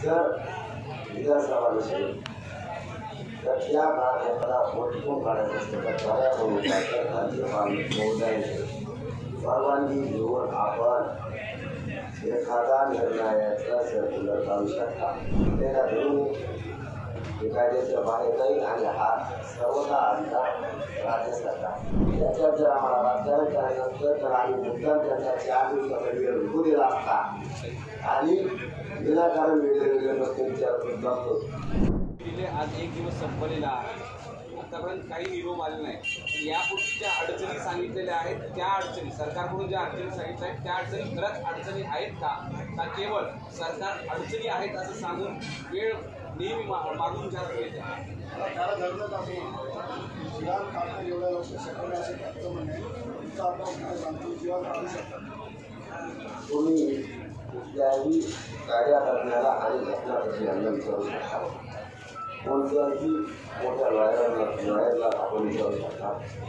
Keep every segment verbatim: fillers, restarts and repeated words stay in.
जर विधानसभा नसेल तर त्या काळात एखादा वोटिंग काढायचं असतं तर बऱ्या म्हणून राज्यपाल महोदयांची परवानगी घेऊन आपण एखादा निर्णयाचा सर्क्युलर काढू शकता. त्याला धरून कायद्याच्या बाहेर जाईल आणि हा सर्वता अधिकार राज्य सरकार याच्यात जर आम्हाला राजकारण करायचं असतं तर आम्ही मुद्दाम त्यांचा चार दिवसाचा वेळ विकू दिला असता आणि विनाकारण वेगवेगळे गोष्टी विचार करत बसतो. आज एक दिवस संपलेला आतापर्यंत काही निरोप आले नाही. यापूर्वी ज्या अडचणी सांगितलेल्या आहेत त्या अडचणी सरकारकडून ज्या अडचणी सांगितल्या आहेत त्या अडचणी खरंच अडचणी आहेत का का केवळ सरकार अडचणी आहेत असं सांगून वेळ नेहमी मागून जात येते. तुम्ही कुठल्याही कायद्या तज्ञाला आणि घटनातज्ञांना विचारू शकता. कोणत्याही मोठ्या लॉयरला लॉयरला आपण विचारू शकता.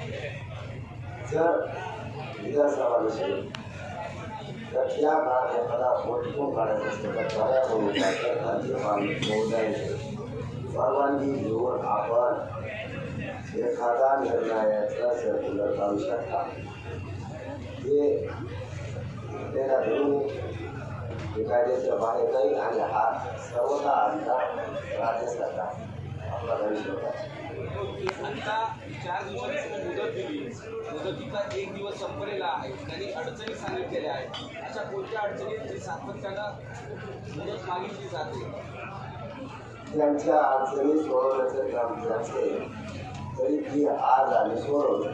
जर विधानसभा नसेल तर त्या काळात एखादा वोटिंग काढायचं असतं तर बऱ्या म्हणून राज्यपाल महोदयांची परवानगी घेऊन आपण एखादा निर्णयाचा सर्क्युलर काढू शकता. ते त्याला धरून कायद्याच्या बाहेर जाईल आणि हा सर्वता अधिकार राज्य सरकार आपला धरी होता. आता चार दिवसांची मुदत दिली, मुदतीचा एक दिवस संपलेला आहे. त्यांनी अडचणी सांगितलेल्या आहेत. अशा कोणत्या अडचणी सातत्यानं मुदत मागितली जाते? त्यांच्या अडचणी सोडवण्याचं काम असेल तरी ती आज आम्ही सोडवलं.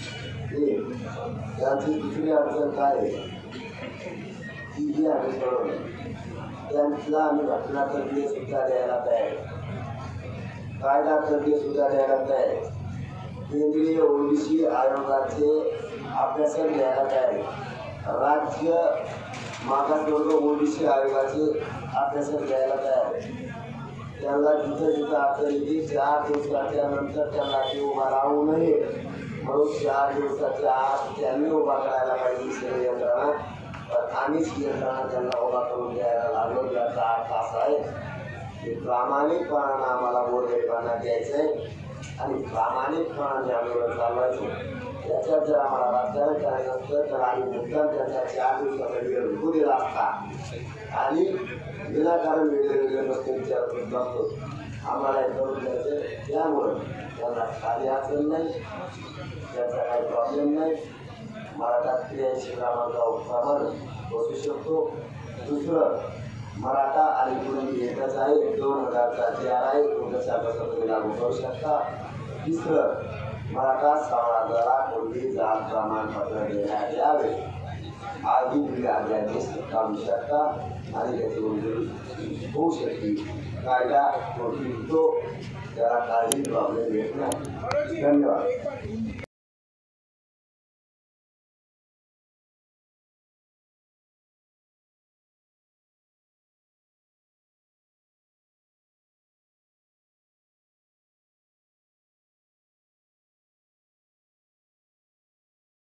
त्यांची दुसरी अडचण काय आहे ती जी आम्ही सोडवली. त्यांना आम्ही घटनातज्ञ सुद्धा द्यायला तयार, कायदा तज्ञ सुद्धा द्यायला तयार, केंद्रीय ओबीसी आयोगाचे अभ्यासक द्यायला तयार, राज्य मागासवर्ग ओबीसी आयोगाचे अभ्यासक द्यायला तयार. त्यांना जिथं जिथं अडचणी चार दिवसाच्या नंतर त्यांना ते उभा राहू नये म्हणून चार दिवसाच्या आत त्यांनी उभा करायला पाहिजे सगळी यंत्रणा. तर आम्हीच यंत्रणा त्यांना उभा करून द्यायला लागलो. याचा अर्थ असा आहे की प्रामाणिकपणानं आम्हाला बोललेपणा द्यायचं आहे आणि प्रामाणिकपणाने आंदोलन चालवायचं. याच्यात जर आम्हाला राजकारण करायचं असतं तर आम्ही मुद्दाम त्यांचा चार दिवसाचा वेळ विकू दिला असता आणि विनाकारण वेगवेगळे गोष्टी विचार करत बसतो. आम्हाला हे करून द्यायचं. त्यामुळं त्यांना काही अडचण नाही, त्याचा काही प्रॉब्लेम नाही. मराठा त्र्याऐंशी क्रमांकावर प्रमाण बसू शकतो. दुसरं मराठा आणि कुणबी एकच आहे. दोन हजारचा जी आर आहे तो कशा कसं तुम्ही लागू करू शकता. तिसरं मराठा समाजाला कुणबी जात प्रमाणपत्र देण्यात यावे आधी तुम्ही आज्ञादेश काढू शकता आणि त्याची मंजुरी होऊ शकते. कायदा तो त्याला काही प्रॉब्लेम येत नाही. धन्यवाद.